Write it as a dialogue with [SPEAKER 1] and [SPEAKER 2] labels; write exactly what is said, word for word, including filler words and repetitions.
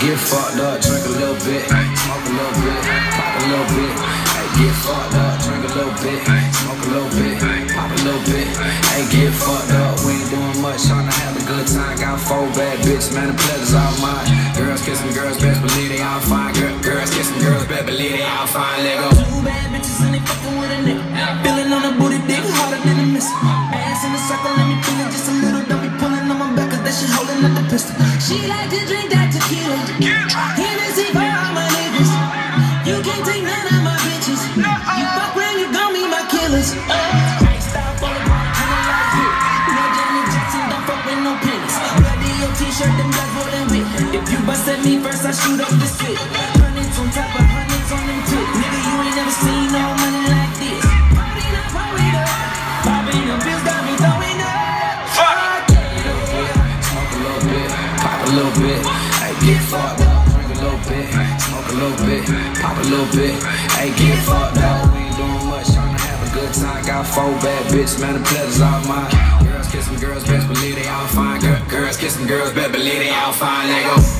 [SPEAKER 1] get fucked up, drink a little bit, smoke a little bit, pop a little bit. Hey, get fucked up, drink a little bit, smoke a little bit, pop a little bit. Hey, get fucked up, we ain't doing much, trying to have a good time. Got four bad bitches, man, the pleasure's all mine. Girls kissing girls, best believe they all fine. Girl, girls kissing girls, best believe they all fine. Let go.
[SPEAKER 2] Two bad bitches and they fucking with a nigga. Feeling on the booty, dick harder than a missile. Ass in a circle, let me feel it just a little. Don't be pulling on my back, cause that shit holding up the pistol. She like to drink that tequila. Hennessy for all my niggas. You can't take none of my bitches. You fuck when you gon' be my killers. Uh, Style for the ball, turn a lot of hit. No Janet Jackson, don't fuck with no pennies. Bloody your t-shirt, them guys rolling with. If you bust at me first, I shoot up the spit. Hundreds on top of hundreds on them tits. Nigga, you ain't never seen no money like this. Popping up, popping up. Popping up, bills got me throwing up.
[SPEAKER 1] A little bit, hey, get fucked up, drink a little bit, smoke a little bit, pop a little bit, hey, get fucked up, we ain't doing much, trying to have a good time. Got four bad bitches, man, the pleasure's all mine. Girls kissing girls, best believe they all fine. Girl, girls kissing girls, best believe they all fine. Let go.